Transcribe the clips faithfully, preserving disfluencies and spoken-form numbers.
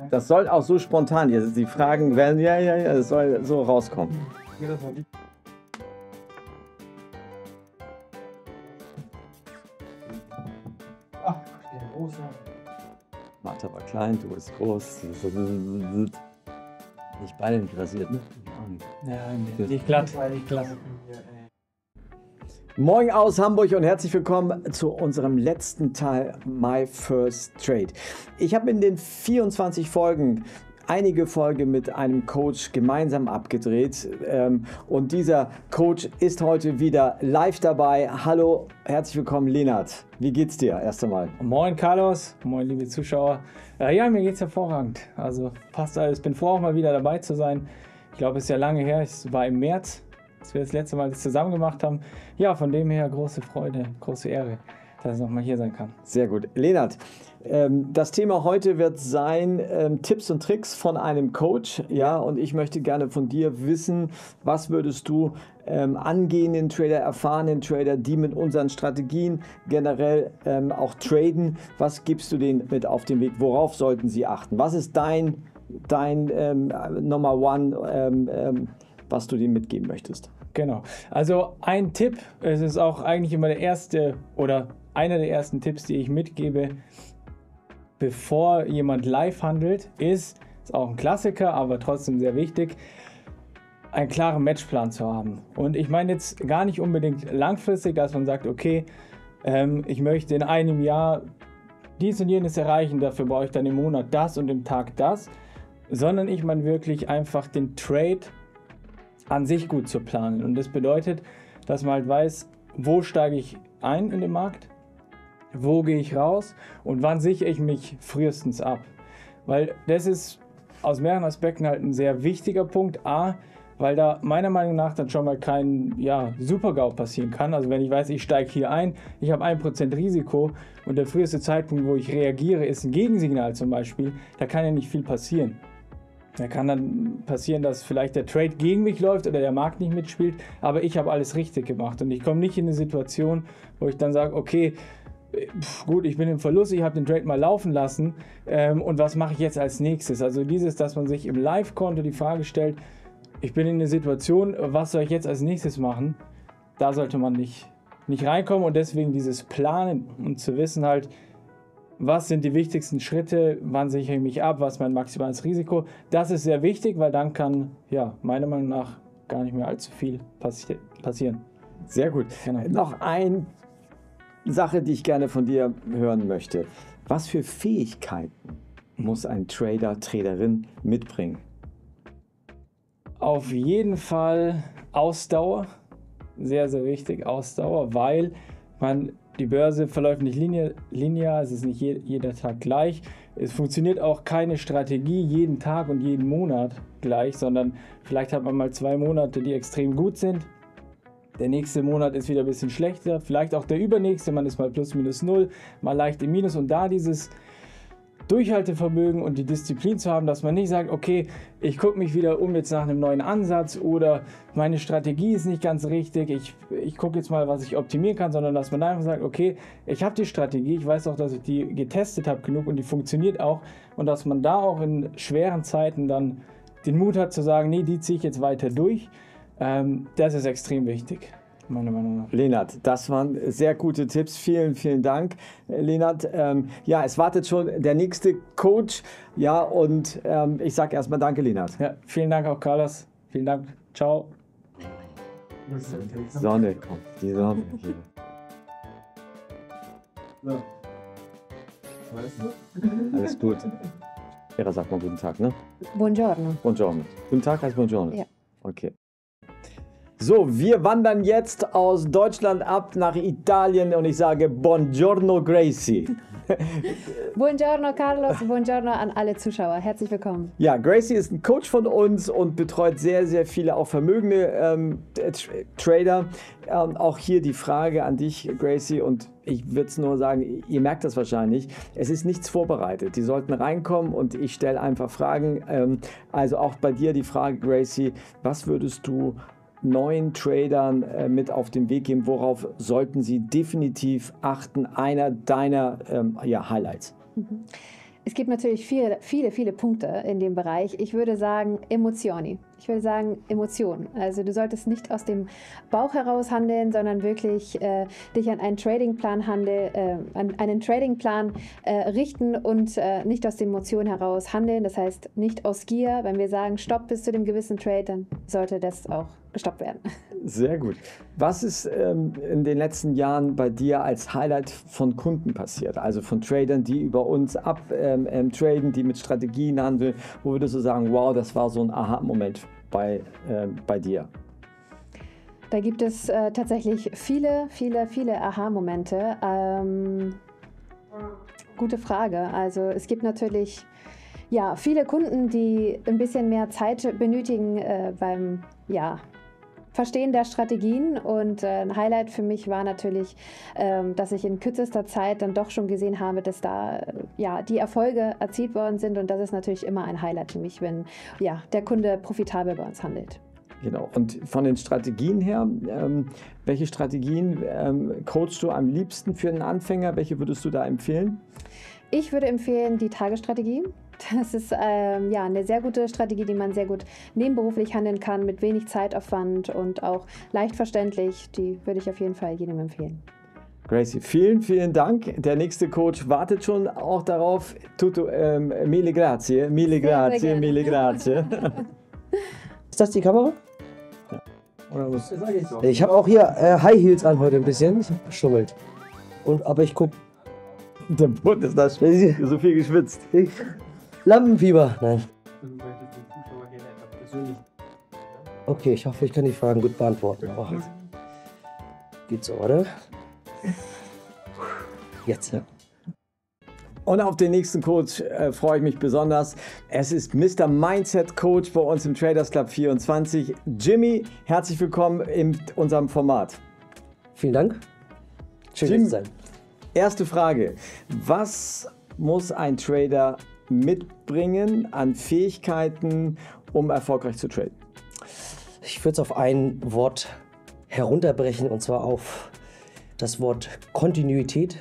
Das soll auch so spontan, jetzt die Fragen werden, ja, ja, ja, das soll so rauskommen. Ach, der große. Martha war klein, du bist groß. Nicht beide interessiert, ne? Ja, nicht glatt, nicht glatt. Moin aus Hamburg und herzlich willkommen zu unserem letzten Teil My First Trade. Ich habe in den vierundzwanzig Folgen einige Folgen mit einem Coach gemeinsam abgedreht ähm, und dieser Coach ist heute wieder live dabei. Hallo, herzlich willkommen Lennart. Wie geht's dir erst einmal? Moin Carlos, moin liebe Zuschauer. Äh, ja, mir geht's hervorragend. Also passt alles. Bin froh auch mal wieder dabei zu sein. Ich glaube, es ist ja lange her. Es war im März, als wir das letzte Mal das zusammen gemacht haben. Ja, von dem her große Freude, große Ehre, dass ich nochmal hier sein kann. Sehr gut. Lennart, ähm, das Thema heute wird sein ähm, Tipps und Tricks von einem Coach. Ja, und ich möchte gerne von dir wissen, was würdest du ähm, angehenden Trader, erfahrenen Trader, die mit unseren Strategien generell ähm, auch traden, was gibst du denen mit auf den Weg? Worauf sollten sie achten? Was ist dein, dein ähm, Nummer One, ähm, ähm, was du denen mitgeben möchtest? Genau. Also ein Tipp, es ist auch eigentlich immer der erste oder einer der ersten Tipps, die ich mitgebe, bevor jemand live handelt, ist, ist auch ein Klassiker, aber trotzdem sehr wichtig, einen klaren Matchplan zu haben. Und ich meine jetzt gar nicht unbedingt langfristig, dass man sagt, okay, ähm, ich möchte in einem Jahr dies und jenes erreichen, dafür brauche ich dann im Monat das und im Tag das, sondern ich meine wirklich einfach den Trade an sich gut zu planen. Und das bedeutet, dass man halt weiß, wo steige ich ein in den Markt, wo gehe ich raus und wann sichere ich mich frühestens ab. Weil das ist aus mehreren Aspekten halt ein sehr wichtiger Punkt. A, weil da meiner Meinung nach dann schon mal kein ja, Super-GAU passieren kann. Also wenn ich weiß, ich steige hier ein, ich habe ein Prozent Risiko und der früheste Zeitpunkt, wo ich reagiere, ist ein Gegensignal zum Beispiel, da kann ja nicht viel passieren. Da kann dann passieren, dass vielleicht der Trade gegen mich läuft oder der Markt nicht mitspielt, aber ich habe alles richtig gemacht und ich komme nicht in eine Situation, wo ich dann sage, okay, pf, gut, ich bin im Verlust, ich habe den Trade mal laufen lassen ähm, und was mache ich jetzt als nächstes? Also dieses, dass man sich im Live-Konto die Frage stellt, ich bin in einer Situation, was soll ich jetzt als nächstes machen? Da sollte man nicht, nicht reinkommen und deswegen dieses Planen und zu wissen halt, was sind die wichtigsten Schritte, wann sichere ich mich ab, was ist mein maximales Risiko. Das ist sehr wichtig, weil dann kann, ja, meiner Meinung nach gar nicht mehr allzu viel passi passieren. Sehr gut. Genau. Noch eine Sache, die ich gerne von dir hören möchte. Was für Fähigkeiten muss ein Trader, Traderin mitbringen? Auf jeden Fall Ausdauer. Sehr, sehr wichtig, Ausdauer, weil man die Börse verläuft nicht linear, linear, es ist nicht je, jeder Tag gleich. Es funktioniert auch keine Strategie jeden Tag und jeden Monat gleich, sondern vielleicht hat man mal zwei Monate, die extrem gut sind. Der nächste Monat ist wieder ein bisschen schlechter, vielleicht auch der übernächste, man ist mal plus minus null, mal leicht im Minus und da dieses Durchhaltevermögen und die Disziplin zu haben, dass man nicht sagt, okay, ich gucke mich wieder um jetzt nach einem neuen Ansatz oder meine Strategie ist nicht ganz richtig, ich, ich gucke jetzt mal, was ich optimieren kann, sondern dass man einfach sagt, okay, ich habe die Strategie, ich weiß auch, dass ich die getestet habe genug und die funktioniert auch und dass man da auch in schweren Zeiten dann den Mut hat zu sagen, nee, die ziehe ich jetzt weiter durch, ähm, das ist extrem wichtig. Meiner Meinung nach. Lennart, das waren sehr gute Tipps. Vielen, vielen Dank, Lennart. Ähm, ja, es wartet schon der nächste Coach. Ja, und ähm, ich sage erstmal danke, Lennart. Ja, vielen Dank auch, Carlos. Vielen Dank. Ciao. Sonne kommt, die Sonne hier. So. Alles gut. Vera sagt mal guten Tag, ne? Buongiorno. Buongiorno. Guten Tag heißt Buongiorno? Ja. Okay. So, wir wandern jetzt aus Deutschland ab nach Italien und ich sage Buongiorno Gracie. Buongiorno Carlos, buongiorno an alle Zuschauer. Herzlich willkommen. Ja, Gracie ist ein Coach von uns und betreut sehr, sehr viele auch vermögende ähm, Trader. Ähm, auch hier die Frage an dich, Gracie, und ich würde es nur sagen, ihr merkt das wahrscheinlich, es ist nichts vorbereitet. Die sollten reinkommen und ich stelle einfach Fragen. Ähm, also auch bei dir die Frage, Gracie, was würdest du neuen Tradern äh, mit auf den Weg geben? Worauf sollten sie definitiv achten? Einer deiner ähm, ja, Highlights. Mhm. Es gibt natürlich viele, viele, viele Punkte in dem Bereich. Ich würde sagen Emozioni. Ich würde sagen Emotionen. Also du solltest nicht aus dem Bauch heraus handeln, sondern wirklich äh, dich an einen Tradingplan handel, äh, an einen Tradingplan äh, richten und äh, nicht aus den Emotionen heraus handeln. Das heißt nicht aus Gier. Wenn wir sagen Stopp bis zu dem gewissen Trade, dann sollte das auch gestoppt werden. Sehr gut. Was ist ähm, in den letzten Jahren bei dir als Highlight von Kunden passiert? Also von Tradern, die über uns ab ähm, ähm, traden, die mit Strategien handeln. Wo würdest du sagen, wow, das war so ein Aha-Moment bei, äh, bei dir? Da gibt es äh, tatsächlich viele, viele, viele Aha-Momente. Ähm, gute Frage. Also es gibt natürlich ja, viele Kunden, die ein bisschen mehr Zeit benötigen äh, beim ja, Verstehen der Strategien. Und äh, ein Highlight für mich war natürlich, ähm, dass ich in kürzester Zeit dann doch schon gesehen habe, dass da äh, ja, die Erfolge erzielt worden sind. Und das ist natürlich immer ein Highlight für mich, wenn ja, der Kunde profitabel bei uns handelt. Genau. Und von den Strategien her, ähm, welche Strategien ähm, coachst du am liebsten für einen Anfänger? Welche würdest du da empfehlen? Ich würde empfehlen die Tagesstrategie. Das ist ähm, ja, eine sehr gute Strategie, die man sehr gut nebenberuflich handeln kann, mit wenig Zeitaufwand und auch leicht verständlich. Die würde ich auf jeden Fall jedem empfehlen. Gracie, vielen, vielen Dank. Der nächste Coach wartet schon auch darauf. Tutto, ähm, mille grazie, mille grazie, sehr mille grazie. Ist das die Kamera? Ja. Oder was? Ich habe auch hier äh, High Heels an heute ein bisschen. Ich hab geschummelt. Und, aber ich guck. Der Bund ist da so viel geschwitzt. Ich, Lampenfieber. Nein. Okay, ich hoffe, ich kann die Fragen gut beantworten. Oh. Geht so, oder? Jetzt, ja. Und auf den nächsten Coach äh, freue ich mich besonders. Es ist Mister Mindset Coach bei uns im Traders Club vierundzwanzig. Jimmy, herzlich willkommen in unserem Format. Vielen Dank. Schön, hier zu sein. Erste Frage. Was muss ein Trader mitbringen an Fähigkeiten, um erfolgreich zu traden? Ich würde es auf ein Wort herunterbrechen, und zwar auf das Wort Kontinuität.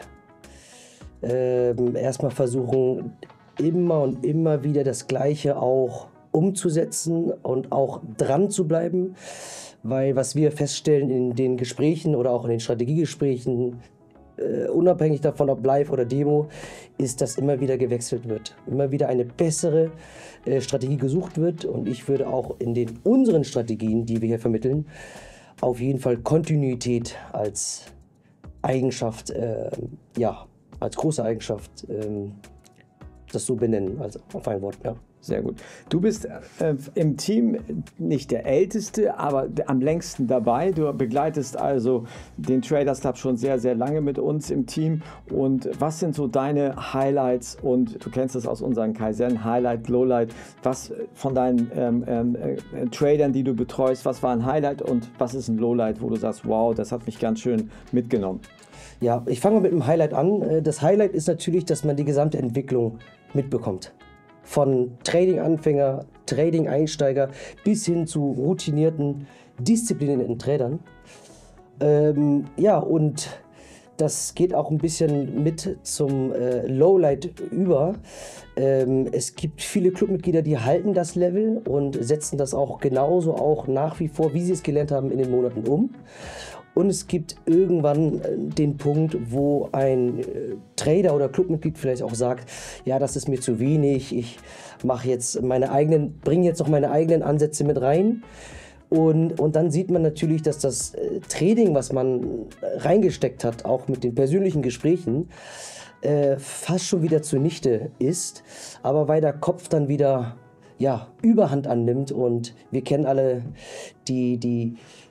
Ähm, erstmal versuchen, immer und immer wieder das Gleiche auch umzusetzen und auch dran zu bleiben. Weil was wir feststellen in den Gesprächen oder auch in den Strategiegesprächen, Uh, unabhängig davon, ob live oder Demo, ist, dass immer wieder gewechselt wird. Immer wieder eine bessere uh, Strategie gesucht wird. Und ich würde auch in den unseren Strategien, die wir hier vermitteln, auf jeden Fall Kontinuität als Eigenschaft, äh, ja, als große Eigenschaft, äh, das so benennen, also auf ein Wort, ja. Sehr gut. Du bist äh, im Team nicht der Älteste, aber am längsten dabei. Du begleitest also den Traders Club schon sehr, sehr lange mit uns im Team. Und was sind so deine Highlights? Und du kennst das aus unseren Kaizen, Highlight, Lowlight. Was von deinen ähm, ähm, äh, Tradern, die du betreust, was war ein Highlight und was ist ein Lowlight, wo du sagst, wow, das hat mich ganz schön mitgenommen? Ja, ich fange mal mit dem Highlight an. Das Highlight ist natürlich, dass man die gesamte Entwicklung mitbekommt. Von Trading-Anfänger, Trading-Einsteiger bis hin zu routinierten, disziplinierten Tradern. Ähm, ja, und das geht auch ein bisschen mit zum äh, Lowlight über. Ähm, es gibt viele Clubmitglieder, die halten das Level und setzen das auch genauso auch nach wie vor, wie sie es gelernt haben, in den Monaten um. Und es gibt irgendwann den Punkt, wo ein Trader oder Clubmitglied vielleicht auch sagt, ja, das ist mir zu wenig, ich mache jetzt meine eigenen, bringe jetzt noch meine eigenen Ansätze mit rein. Und, und dann sieht man natürlich, dass das Trading, was man reingesteckt hat, auch mit den persönlichen Gesprächen, äh, fast schon wieder zunichte ist. Aber weil der Kopf dann wieder ja, Überhand annimmt und wir kennen alle die, die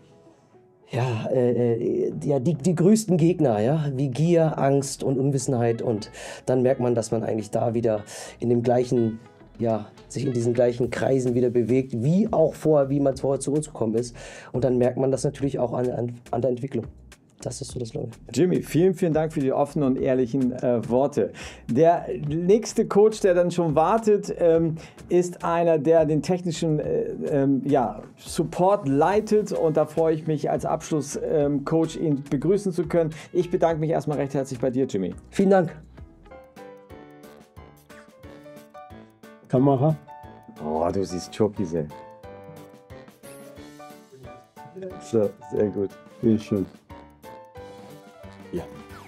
Ja, äh, ja die, die größten Gegner, ja, wie Gier, Angst und Unwissenheit, und dann merkt man, dass man eigentlich da wieder in dem gleichen, ja, sich in diesen gleichen Kreisen wieder bewegt, wie auch vorher, wie man vorher zu uns gekommen ist, und dann merkt man das natürlich auch an, an, an der Entwicklung. Das ist so das Leute. Jimmy, vielen, vielen Dank für die offenen und ehrlichen äh, Worte. Der nächste Coach, der dann schon wartet, ähm, ist einer, der den technischen äh, ähm, ja, Support leitet, und da freue ich mich als Abschlusscoach, ähm, ihn begrüßen zu können. Ich bedanke mich erstmal recht herzlich bei dir, Jimmy. Vielen Dank. Kamera. Oh, du siehst Chokis, ey. So, sehr gut. Sehr schön. Ja.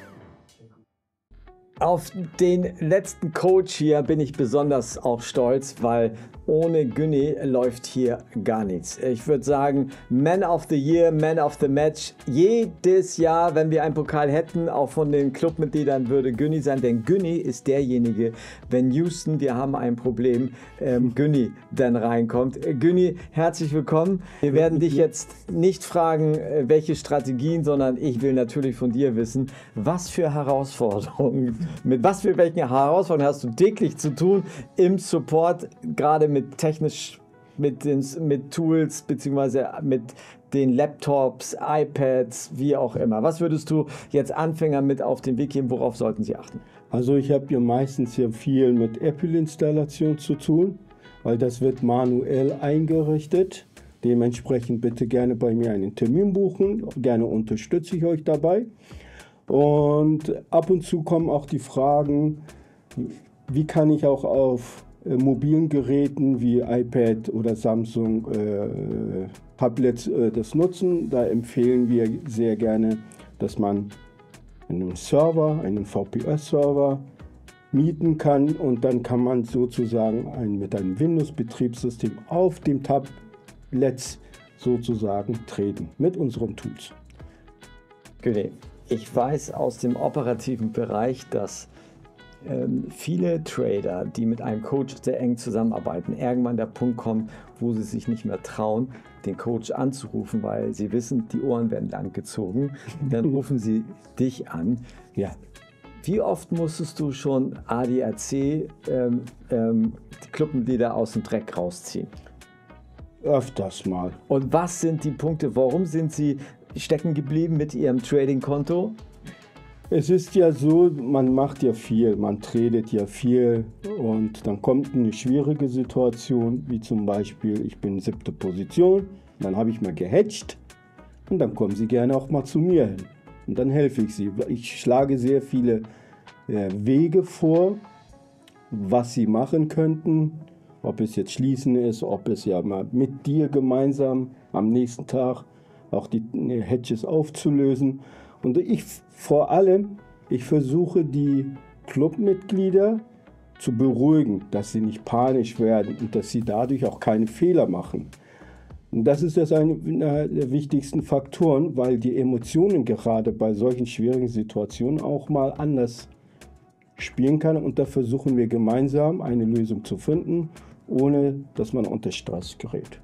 Auf den letzten Coach hier bin ich besonders auch stolz, weil ohne Günni läuft hier gar nichts. Ich würde sagen, Man of the Year, Man of the Match. Jedes Jahr, wenn wir einen Pokal hätten, auch von den Clubmitgliedern, würde Günni sein. Denn Günni ist derjenige, wenn Houston, wir haben ein Problem, ähm, Günni dann reinkommt. Äh, Günni, herzlich willkommen. Wir werden dich jetzt nicht fragen, äh, welche Strategien, sondern ich will natürlich von dir wissen, was für Herausforderungen, mit was für welchen Herausforderungen hast du täglich zu tun im Support, gerade mit mit technisch, mit, den, mit Tools, beziehungsweise mit den Laptops, iPads, wie auch immer. Was würdest du jetzt Anfängern mit auf den Weg geben? Worauf sollten sie achten? Also ich habe ja meistens sehr viel mit Apple-Installation zu tun, weil das wird manuell eingerichtet. Dementsprechend bitte gerne bei mir einen Termin buchen. Gerne unterstütze ich euch dabei. Und ab und zu kommen auch die Fragen, wie kann ich auch auf mobilen Geräten wie iPad oder Samsung äh, Tablets äh, das nutzen. Da empfehlen wir sehr gerne, dass man einen Server, einen V P S-Server mieten kann und dann kann man sozusagen ein, mit einem Windows-Betriebssystem auf dem Tablet sozusagen treten mit unseren Tools. Günni, ich weiß aus dem operativen Bereich, dass Ähm, viele Trader, die mit einem Coach sehr eng zusammenarbeiten, irgendwann der Punkt kommt, wo sie sich nicht mehr trauen, den Coach anzurufen, weil sie wissen, die Ohren werden langgezogen. Dann rufen sie dich an. Ja. Wie oft musstest du schon A D A C ähm, ähm, die Clubmitglieder aus dem Dreck rausziehen? Öfters mal. Und was sind die Punkte? Warum sind sie stecken geblieben mit ihrem Trading-Konto? Es ist ja so, man macht ja viel, man tradet ja viel und dann kommt eine schwierige Situation, wie zum Beispiel, ich bin siebte Position, dann habe ich mal gehatcht und dann kommen sie gerne auch mal zu mir hin und dann helfe ich sie. Ich schlage sehr viele äh, Wege vor, was sie machen könnten, ob es jetzt schließen ist, ob es ja mal mit dir gemeinsam am nächsten Tag auch die äh, Hedges aufzulösen. Und ich vor allem, ich versuche die Clubmitglieder zu beruhigen, dass sie nicht panisch werden und dass sie dadurch auch keine Fehler machen. Und das ist das einer der wichtigsten Faktoren, weil die Emotionen gerade bei solchen schwierigen Situationen auch mal anders spielen kann. Und da versuchen wir gemeinsam eine Lösung zu finden, ohne dass man unter Stress gerät.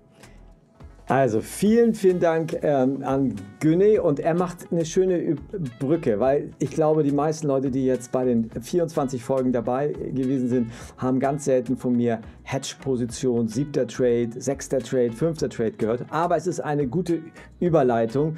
Also vielen, vielen Dank ähm, an Günni und er macht eine schöne Brücke, weil ich glaube, die meisten Leute, die jetzt bei den vierundzwanzig Folgen dabei gewesen sind, haben ganz selten von mir Hedge-Position, siebter Trade, sechster Trade, fünfter Trade gehört, aber es ist eine gute Überleitung.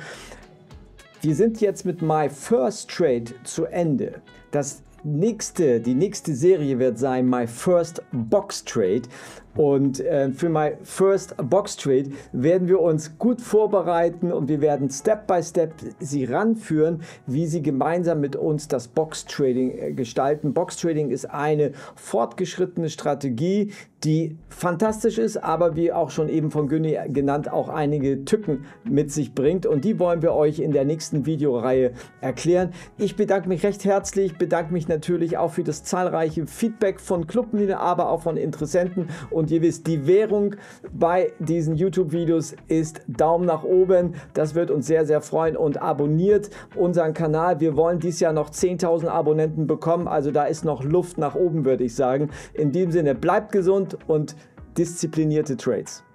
Wir sind jetzt mit My First Trade zu Ende. Das nächste, die nächste Serie wird sein My First Box Trade. Und äh, für My First Box Trade werden wir uns gut vorbereiten und wir werden Step by Step Sie ranführen, wie Sie gemeinsam mit uns das Box Trading äh, gestalten. Box Trading ist eine fortgeschrittene Strategie, die fantastisch ist, aber wie auch schon eben von Günni genannt, auch einige Tücken mit sich bringt. Und die wollen wir euch in der nächsten Videoreihe erklären. Ich bedanke mich recht herzlich, bedanke mich natürlich auch für das zahlreiche Feedback von Clubmitgliedern, aber auch von Interessenten. Und ihr wisst, die Währung bei diesen YouTube-Videos ist Daumen nach oben. Das wird uns sehr, sehr freuen. Und abonniert unseren Kanal. Wir wollen dieses Jahr noch zehntausend Abonnenten bekommen. Also da ist noch Luft nach oben, würde ich sagen. In diesem Sinne, bleibt gesund und disziplinierte Trades.